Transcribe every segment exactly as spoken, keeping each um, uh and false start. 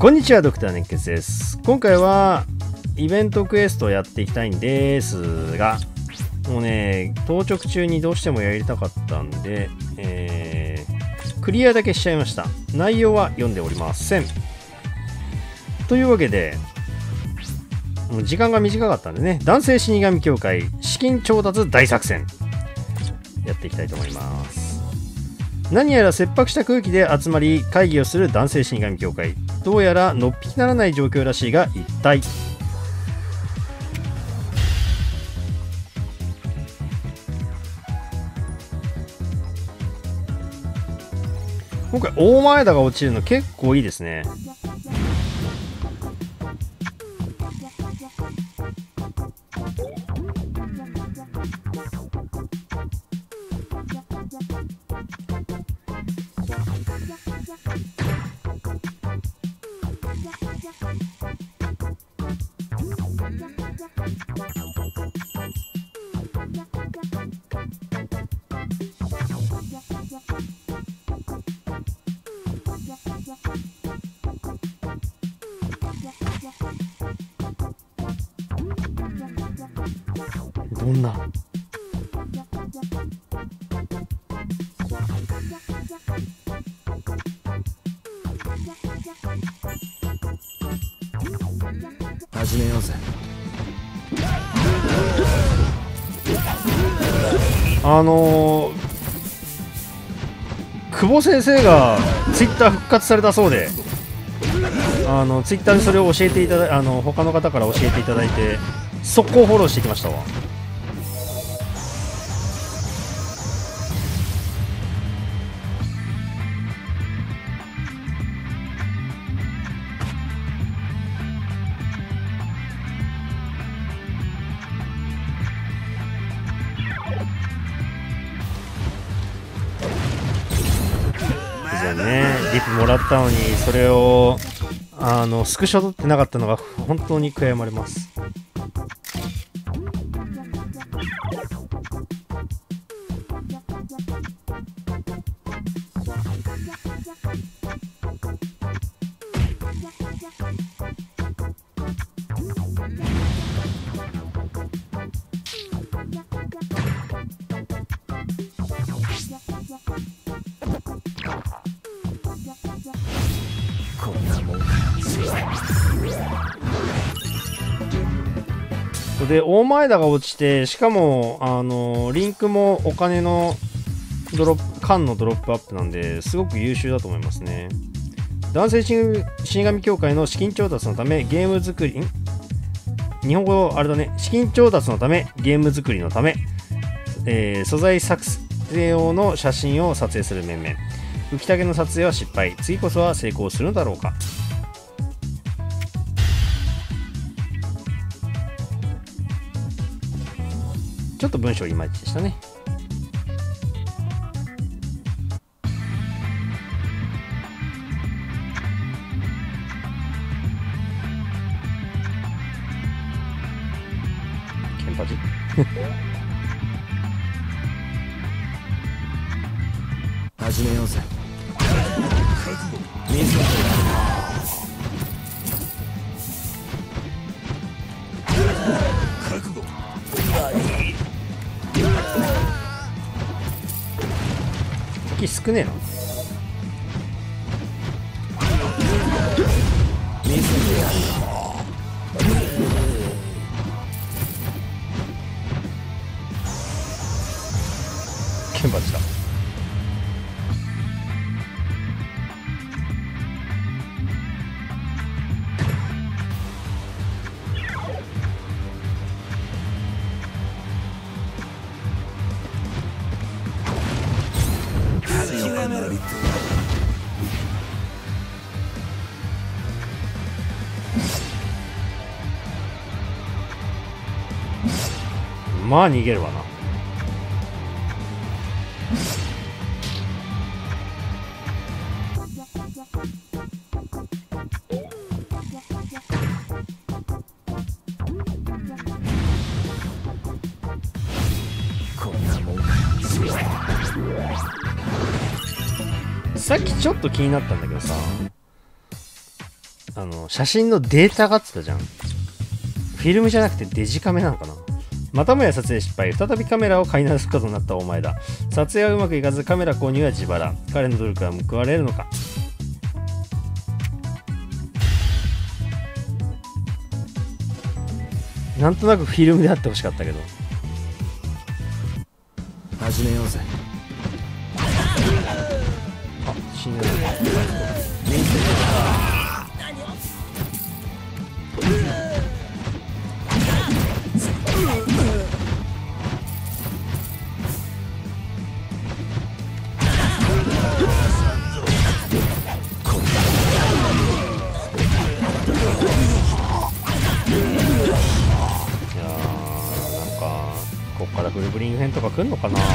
こんにちは、ドクター熱血です。今回はイベントクエストをやっていきたいんですが、もうね、当直中にどうしてもやりたかったんで、えー、クリアだけしちゃいました。内容は読んでおりません。というわけで、もう時間が短かったんでね、男性死神協会資金調達大作戦やっていきたいと思います。何やら切迫した空気で集まり会議をする男性死神協会。どうやらのっぴきならない状況らしいが、一体今回大前田が落ちるの結構いいですね。どんな始めようぜ。 あのー、久保先生がツイッター復活されたそうで、あのツイッターでそれを教えていただいあの他の方から教えていただいて速攻フォローしてきましたわ。ね、リップもらったのにそれをあのスクショ撮ってなかったのが本当に悔やまれます。で大前田が落ちて、しかもあのリンクもお金のドロップ缶のドロップアップなんですごく優秀だと思いますね。男性死神協会の資金調達のためゲーム作りん日本語あれだね資金調達のためゲーム作りのため、えー、素材作成用の写真を撮影する面々。浮き竹の撮影は失敗。次こそは成功するのだろうか。ちょっと文章いまいちでしたね。ケンパチ始めようぜ。水の覚悟。 敵少ねえな。ケンバチだ。まあ逃げるわな。 こんなもんか。 さっきちょっと気になったんだけどさ、 あの写真のデータがあってたじゃん。フィルムじゃなくてデジカメなのかな。またもや撮影失敗、再びカメラを買い直すことになったお前だ。撮影はうまくいかずカメラ購入は自腹。彼の努力は報われるのか。なんとなくフィルムであってほしかったけど。 始めようぜ。 あ、死ぬ。こっからフルブリング編とか来んのかな。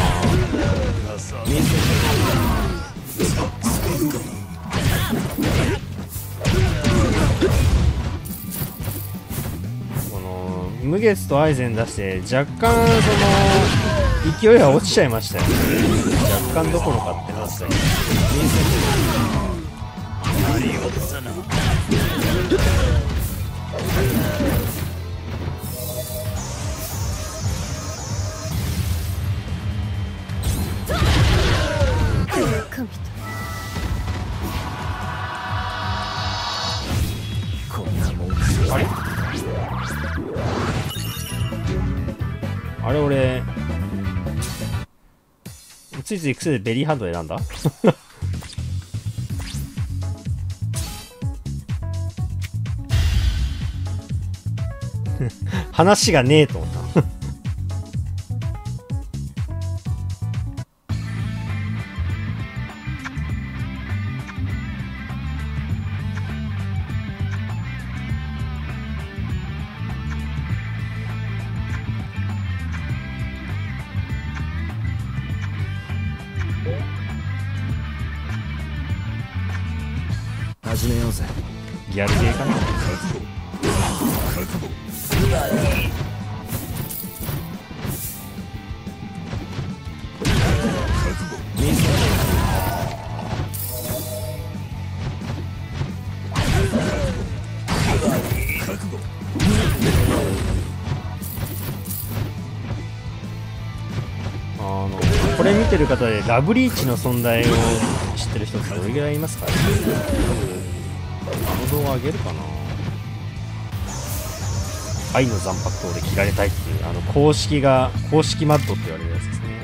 この無月とアイゼン出して若干その勢いは落ちちゃいましたよね。若干どころかってなったよね。あれあれ俺ついつい癖でベリーハンド選んだ話がねえと思った始めようぜ。 ギャルゲーかな。あのこれ見てる方でラブリーチの存在を知ってる人ってどれぐらいいますかね。あの動画あげるかな。愛の残白刀で切られたいっていうあの公式が公式マットって言われるやつですね。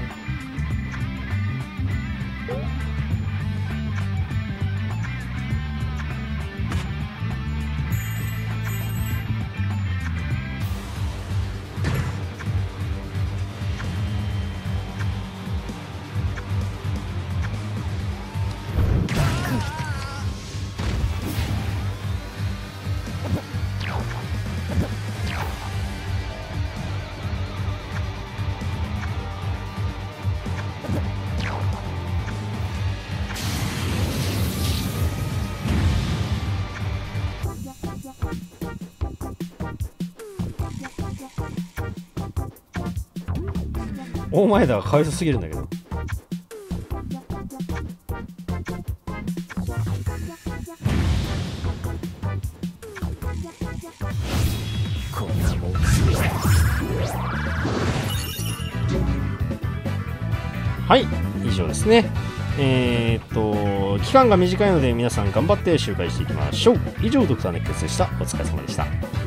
大前田がかわいそすぎるんだけど。 こんなもんはい、以上ですね。えー、っと期間が短いので皆さん頑張って周回していきましょう。以上ドクターネックスでした。お疲れ様でした。